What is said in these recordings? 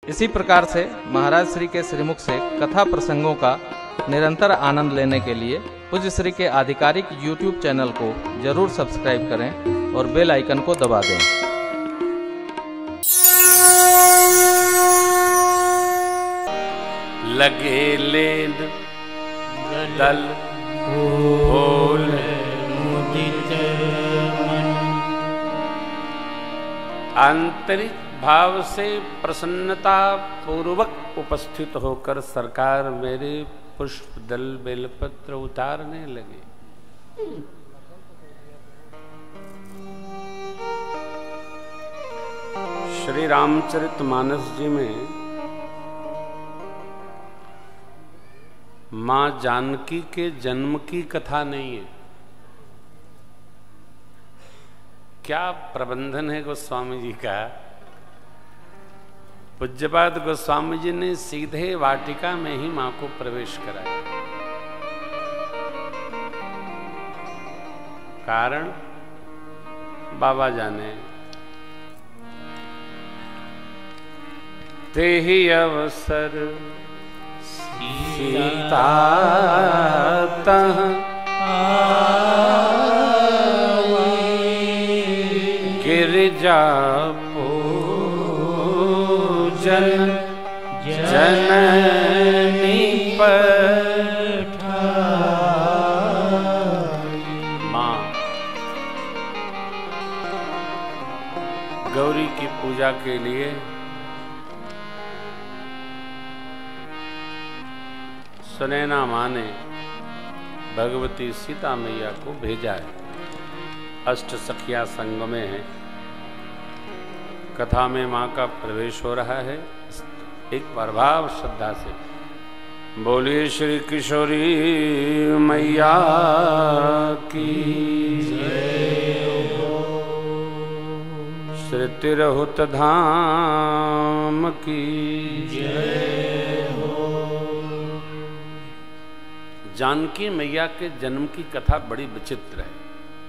इसी प्रकार से महाराज श्री के श्रीमुख से कथा प्रसंगों का निरंतर आनंद लेने के लिए पूज्य श्री के आधिकारिक YouTube चैनल को जरूर सब्सक्राइब करें और बेल आइकन को दबा दें। लगे लेन दल फूल मुदित मन, आंतरिक भाव से प्रसन्नता पूर्वक उपस्थित होकर सरकार मेरे पुष्प दल बेलपत्र उतारने लगे। श्री रामचरितमानस जी में मां जानकी के जन्म की कथा नहीं है। क्या प्रबंधन है गोस्वामी जी का। पूज्यपाद गोस्वामी जी ने सीधे वाटिका में ही मां को प्रवेश कराया। कारण बाबा जाने। ते ही अवसर सीता तह गिरिजा पूजन जननी पठाई। मां गौरी की पूजा के लिए सुनैना मां ने भगवती सीता मैया को भेजा है। अष्ट सखिया संग में है। कथा में मां का प्रवेश हो रहा है। एक बार भाव श्रद्धा से बोलिए श्री किशोरी मैया की जय, श्री तिरहुत धाम की जय हो। जानकी मैया के जन्म की कथा बड़ी विचित्र है।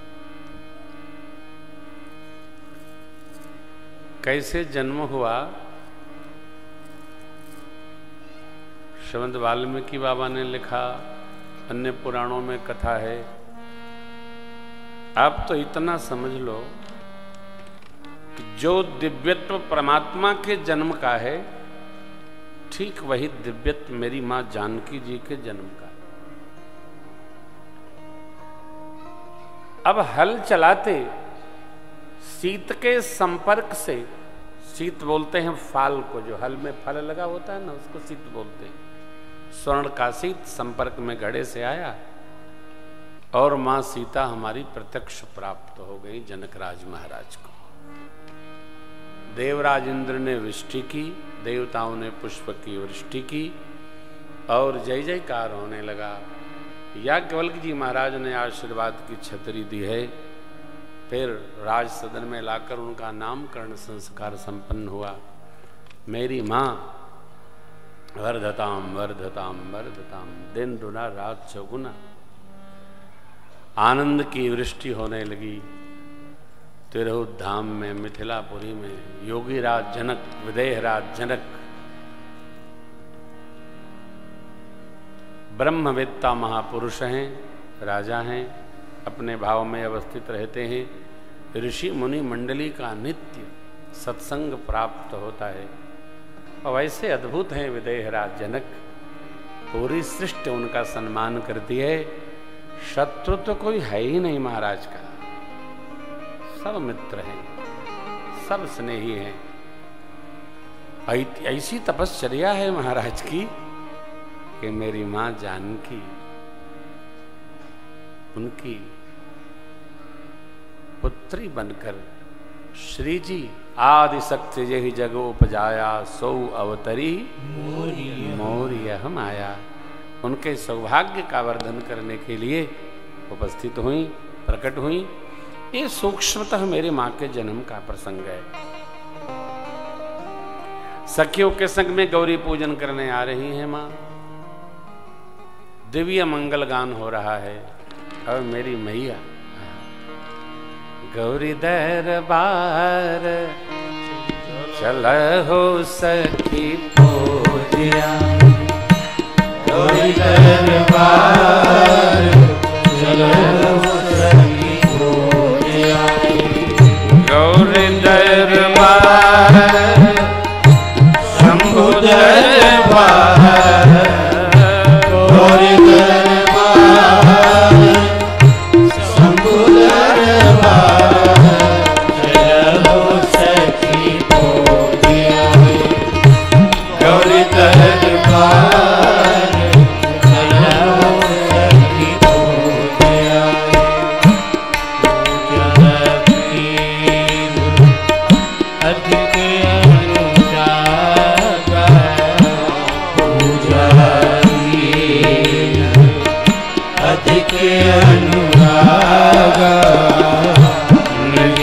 कैसे जन्म हुआ, श्रीमद् वाल्मीकि बाबा ने लिखा, अन्य पुराणों में कथा है। आप तो इतना समझ लो कि जो दिव्यत्व परमात्मा के जन्म का है, ठीक वही दिव्यत्व मेरी मां जानकी जी के जन्म का। अब हल चलाते शीत के संपर्क से, शीत बोलते हैं फाल को, जो हल में फल लगा होता है ना, उसको शीत बोलते हैं। स्वर्ण का शीत संपर्क में घड़े से आया और मां सीता हमारी प्रत्यक्ष प्राप्त हो गई जनकराज महाराज को। देवराज इंद्र ने वृष्टि की, देवताओं ने पुष्प की वृष्टि की और जय जयकार होने लगा। याज्ञवल्क्य जी महाराज ने आशीर्वाद की छतरी दी है। फिर राज सदन में लाकर उनका नामकरण संस्कार संपन्न हुआ। मेरी मां वर्धताम वर्धताम वर्धताम, दिन दुना रात चौगुना। आनंद की वृष्टि होने लगी तिरहुत धाम में, मिथिलापुरी में। योगी राज जनक, विदेह राज जनक, ब्रह्मवेत्ता महापुरुष हैं, राजा हैं, अपने भाव में अवस्थित रहते हैं। ऋषि मुनि मंडली का नित्य सत्संग प्राप्त होता है। और वैसे अद्भुत हैं विदेहराज जनक। पूरी सृष्टि उनका सम्मान करती है। शत्रु तो कोई है ही नहीं महाराज का, सब मित्र हैं, सब स्नेही हैं। ऐसी तपश्चर्या है महाराज की कि मेरी मां जानकी उनकी पुत्री बनकर श्री जी आदि शक्ति यही जग उपजाया, सौ अवतरी मोरिय हम आया। उनके सौभाग्य का वर्धन करने के लिए उपस्थित हुई, प्रकट हुई। ये सूक्ष्मतः मेरी मां के जन्म का प्रसंग है। सखियों के संग में गौरी पूजन करने आ रही हैं मां। दिव्य मंगल गान हो रहा है और मेरी मैया गौरी दरबार चलहो सखी पूजिया गौरी दरबार, चलहो सखी पूजिया गौरी दरबार, शंभु दरबार, गौरी दरबार, शंभु दरबार, चलहो सखी पूजिया गौरी दरबार, चलहो सखी पूजिया अधिक अनुरागा, पूजा अधिक अनुरागा, निज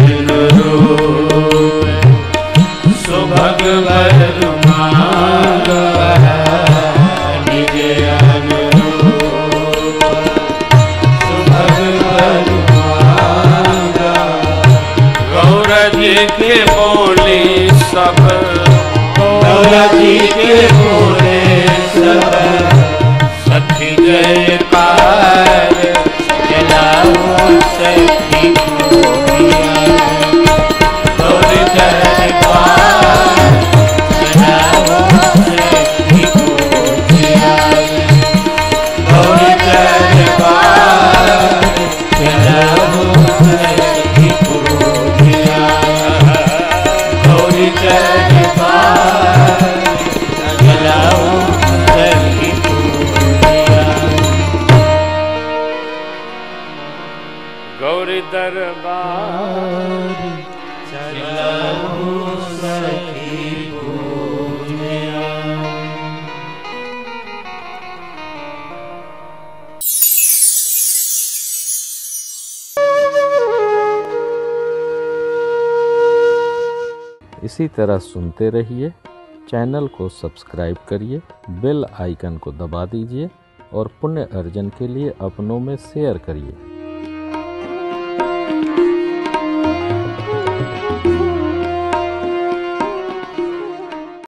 अनुरूप सुभग वर मांगा, निज अनुरूप सुभग वर मांगा, गौर जी के बोले सब, गौर जी के बोले सब, सखी जयकार, चलाओ सखी पूजिया गौरी दरबार, चलाओ सखी पूजिया गौरी दरबार, चलाओ सखी पूजिया गौरी दरबार, चलाओ सखी पूजिया गौरी दरबार, चलाओ सखी पूजिया। इसी तरह सुनते रहिए। चैनल को सब्सक्राइब करिए, बेल आइकन को दबा दीजिए और पुण्य अर्जन के लिए अपनों में शेयर करिए।